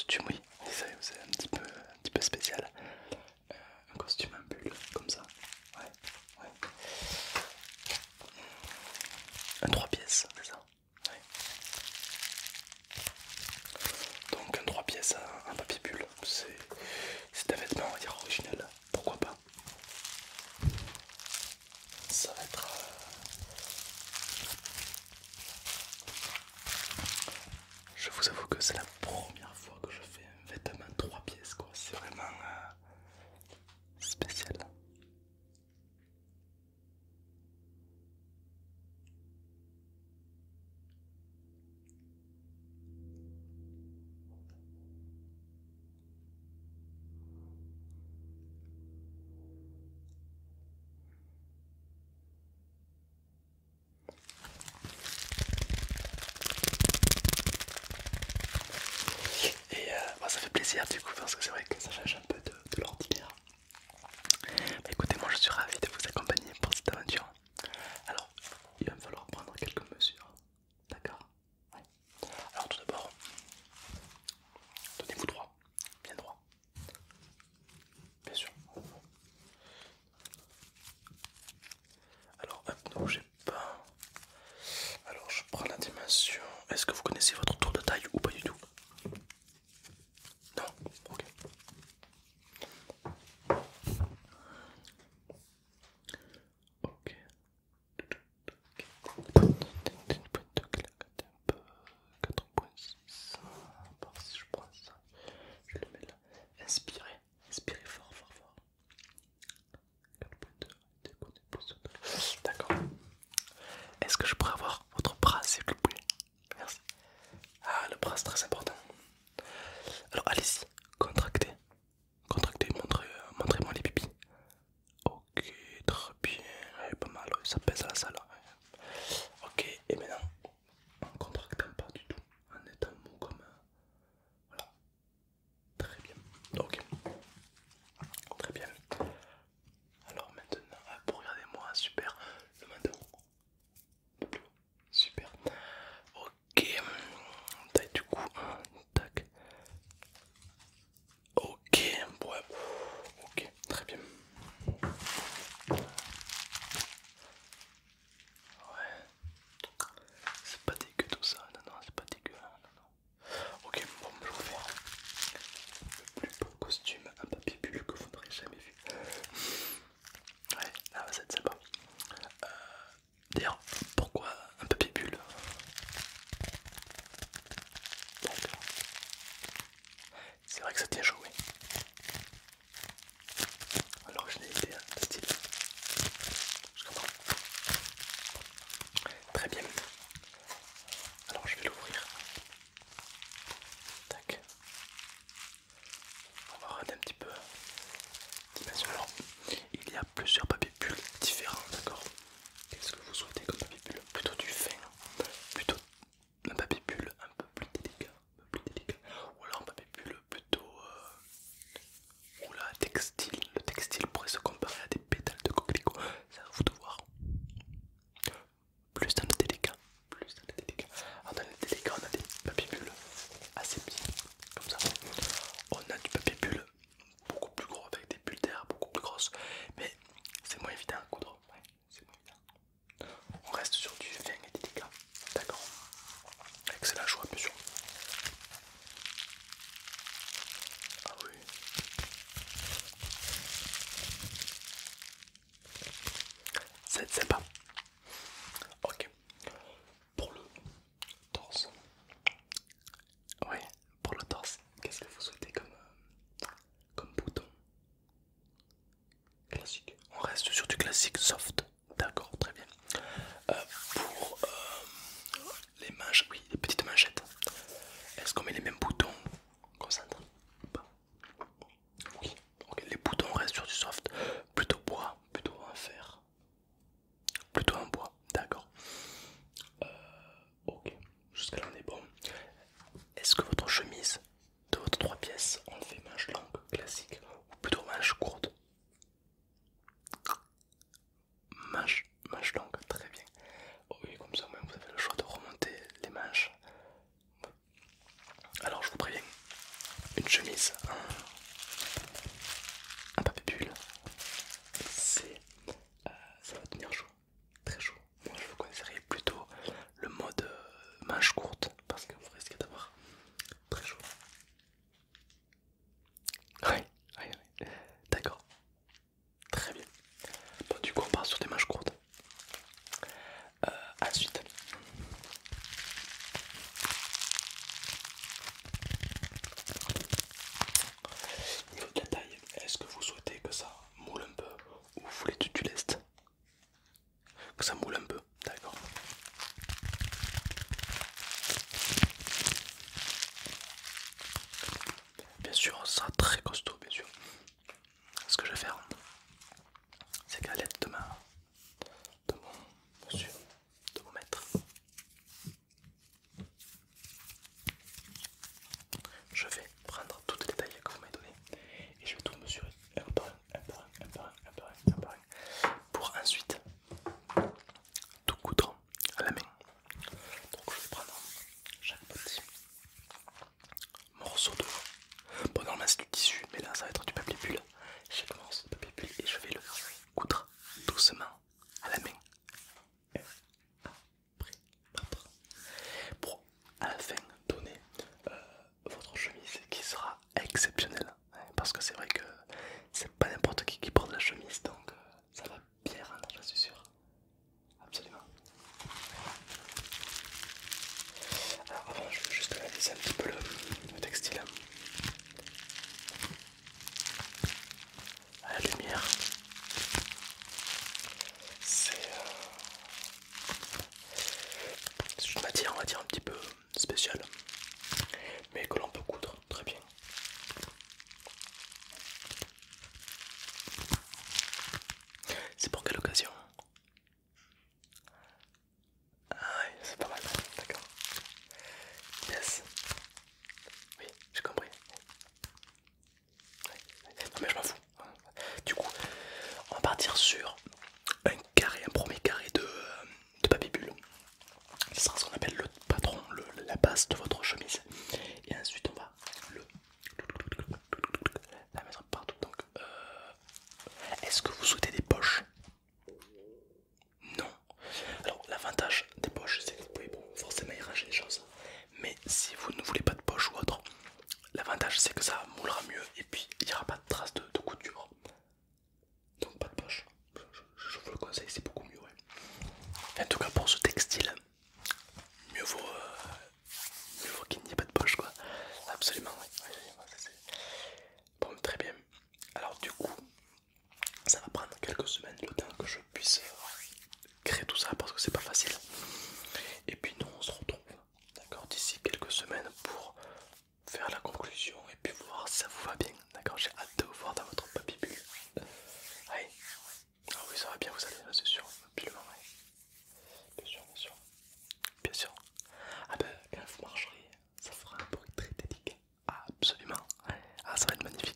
costume, oui, c'est un petit peu spécial. Un costume, un pull, comme ça. Ouais, ouais. Un 3 pièces, c'est ça. Ouais. Donc un 3 pièces, un papier pull, c'est un vêtement, on va dire, original. Pourquoi pas? Ça va être... Je vous avoue que c'est la première fois que je fais un vêtement 3 pièces, quoi. C'est vraiment spécial. Et bah, ça fait plaisir du coup parce que c'est vrai que ça change un peu de l'ordinaire. Bah, écoutez, moi je suis ravi de vous accompagner pour cette aventure. Alors, il va me falloir prendre quelques mesures. D'accord? Ouais. Alors tout d'abord, tenez-vous droit, bien droit, bien sûr. Alors hop, ne bougez pas. Alors je prends la dimension. Est-ce que vous connaissez votre tour de taille ou pas du tout? Non? Ok. Ok. 4.6. Par si je prends ça, je le mets là. Inspirez, inspirez fort, fort, fort. 4.2. D'accord. Est-ce que je pourrais avoir votre bras s'il vous plaît? Merci. Ah, le bras c'est très important. Alors allez-y, contractez. Contractez, montrez-moi les pipis. Ok, très bien. Ouais, pas mal, ouais, ça pèse à la salle. Ouais. Ok, et maintenant, en contractant pas du tout, en étant mou comme un... Voilà, très bien. Ok, très bien. Alors maintenant, regardez-moi, super. Le menton, un peu plus haut. Super. Ok, taille du cou, tac. Ok, ouais, ok, très bien. Ouais, c'est pas dégueu tout ça, non, non, c'est pas dégueu. Non, non. Ok, bon, je vous fais le plus beau costume, un papier bulle que vous n'aurez jamais vu. Ouais, là, ça va être sympa. D'ailleurs, pourquoi un papier bulle? C'est vrai que ça tient chaud, oui. L'originalité, hein, le style. Je comprends. Très bien. Alors je vais l'ouvrir. Tac. On va regarder un petit peu dimension. Alors, il y a plusieurs papiers bulles différents, d'accord? Qu'est-ce que vous souhaitez comme papier bulle? Plutôt du fin, plutôt un papier bulle un peu plus délicat, ou alors un papier bulle plutôt oula, textile. Le textile pourrait se comparer à des pétales de coquelicot. C'est à vous de voir. Plus dans le délicat, plus dans le délicat. Alors dans le délicat, on a des papiers bulles assez petits, comme ça. On a du papier bulle beaucoup plus gros avec des bulles d'air beaucoup plus grosses, mais c'est moins évident à coudre. Ouais, c'est moins évident. On reste sur du fin et délicat, d'accord. Excellent choix, bien sûr. Ah oui. C'est sympa. Ok. Pour le torse. Oui, pour le torse. Qu'est-ce que vous souhaitez comme bouton? Classique. On reste sur du classique soft. D'accord, très bien. Pour les manches, oui, les petites manchettes. Est-ce qu'on met les mêmes boutons? Concentre. Pas. Oui. Ok, les boutons restent sur du soft. Plutôt bois, plutôt en fer. Plutôt en bois. D'accord. Ok. Jusqu'à là on est bon. Est-ce que votre chemise de votre 3 pièces, on le fait manche longue, classique, ou plutôt manche courte? Manche longue, très bien. Oh oui, comme ça, même vous avez le choix de remonter les manches. Alors je vous préviens, utilise un papier bulle, c'est ça va tenir chaud, très chaud. Moi je vous conseillerais plutôt le mode manche courte parce que vous risquez d'avoir très chaud. Oui, oui, oui. D'accord, très bien. Bon, du coup on part sur des manches courtes. Ensuite, niveau de la taille, est-ce que vous souhaitez que ça moule un peu ou vous voulez du lest? Que ça moule un peu, d'accord. Bien sûr, ça sera très costaud, bien sûr. Ce que je vais faire, c'est qu'à l'aide de mon monsieur, de mon maître, je vais prendre toutes les tailles que vous m'avez données et je vais tout mesurer un par un, un par un, un par un, un par un, un par un, pour ensuite tout coudre à la main. Donc je vais prendre chaque petit morceau de... Bon, normalement c'est du tissu, mais là ça va être du papier bulle. Je commence le papier bulle et je vais le coudre doucement à la main. Pour à la fin donner votre chemise qui sera exceptionnelle. Parce que c'est vrai que c'est pas n'importe qui porte la chemise, donc ça va bien rendre, j'en suis sûr. Absolument. Alors avant, je vais juste analyser un petit peu le textile. À la lumière, c'est une matière, on va dire, un petit peu spéciale, mais que l'on peut coudre très bien. C'est pour quelle occasion? Ah oui, c'est pas mal, d'accord. Yes. Oui, j'ai compris. Non mais je m'en fous. Du coup, on va partir sur un carré, un premier carré de papier bulle. Ce sera ce qu'on appelle le patron, la base de votre chemise. Et ensuite on va la mettre partout. Donc, est-ce que vous souhaitez des poches? Non. Alors l'avantage des poches, c'est que vous pouvez forcément y ranger des choses. Mais si vous ne voulez pas de poche ou autre, l'avantage c'est que ça moulera mieux et puis il n'y aura pas de traces de couture. Donc pas de poche. Je vous le conseille, c'est beaucoup mieux. Ouais. En tout cas pour ce textile, mieux vaut qu'il n'y ait pas de poche quoi. Absolument, oui. Bon, très bien. Alors du coup, ça va prendre quelques semaines le temps que je puisse créer tout ça parce que c'est pas facile. Et puis nous on se retrouve, d'accord, d'ici quelques semaines pour faire la conclusion et puis voir si ça vous va bien, d'accord. J'ai hâte de vous voir dans votre papier bulle. Oui, ah oui, ça va bien vous aller, c'est sûr, absolument, oui. Bien sûr, bien sûr, bien sûr. Ah ben, quand vous marcherez, ça fera un bruit très délicat. Ah, absolument, ouais. Ah, ça va être magnifique.